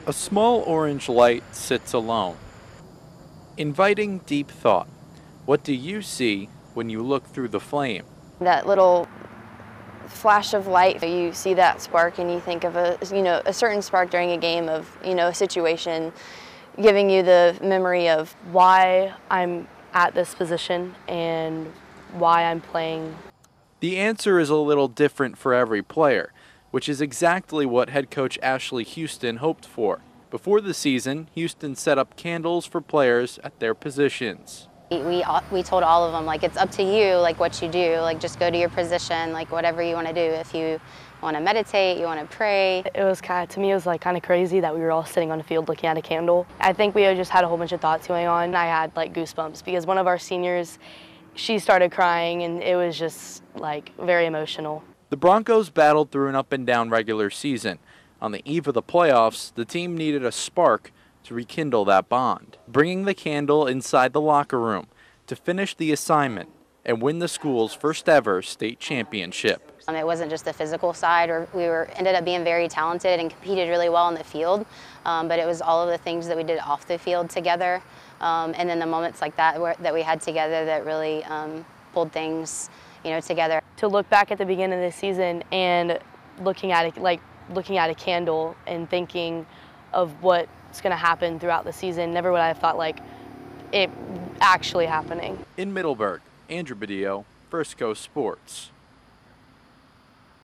A small orange light sits alone, inviting deep thought. What do you see when you look through the flame? That little flash of light, you see that spark and you think of a certain spark during a game of, a situation, giving you the memory of why I'm at this position and why I'm playing. The answer is a little different for every player, which is exactly what head coach Ashley Houston hoped for. Before the season, Houston set up candles for players at their positions. We told all of them, like, it's up to you, like, what you do, like, just go to your position, like, whatever you want to do. If you want to meditate, you want to pray. It was to me, it was like kind of crazy that we were all sitting on the field looking at a candle. I think we just had a whole bunch of thoughts going on. I had like goosebumps because one of our seniors, she started crying and it was just like very emotional. The Broncos battled through an up and down regular season. On the eve of the playoffs, the team needed a spark to rekindle that bond, bringing the candle inside the locker room to finish the assignment and win the school's first ever state championship. It wasn't just the physical side, or ended up being very talented and competed really well in the field, but it was all of the things that we did off the field together, and then the moments like that that we had together that really pulled things, together. To look back at the beginning of the season and looking at a candle and thinking of what's going to happen throughout the season, never would I have thought like it actually happening. In Middleburg, Andrew Badillo, First Coast Sports.